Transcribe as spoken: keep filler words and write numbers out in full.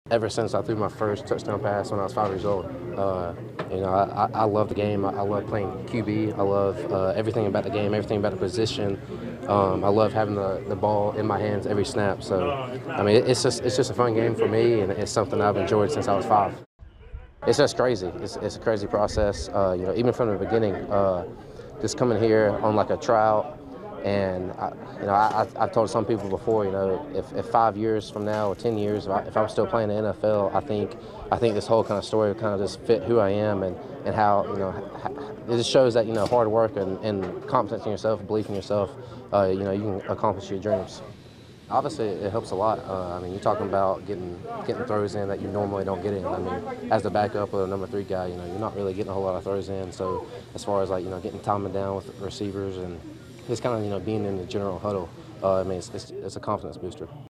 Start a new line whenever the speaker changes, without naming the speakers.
ever since I threw my first touchdown pass when I was five years old. Uh, you know, I, I, I love the game. I, I love playing Q B. I love uh, everything about the game, everything about the position. Um, I love having the, the ball in my hands every snap. So, I mean, it's just it's just a fun game for me, and it's something I've enjoyed since I was five. It's just crazy. It's, it's a crazy process. Uh, you know, even from the beginning, uh, just coming here on like a tryout, and I, you know, I, I've told some people before, you know, if, if five years from now or ten years, if, I, if I'm still playing the N F L, I think I think this whole kind of story kind of just fit who I am and, and how, you know, it just shows that, you know, hard work and, and confidence in yourself, belief in yourself, uh, you know, you can accomplish your dreams. Obviously, it helps a lot. Uh, I mean, you're talking about getting getting throws in that you normally don't get in. I mean, as the backup or the number three guy, you know, you're not really getting a whole lot of throws in. So, as far as like you know, getting timing down with receivers and just kind of you know being in the general huddle, uh, I mean, it's, it's, it's a confidence booster.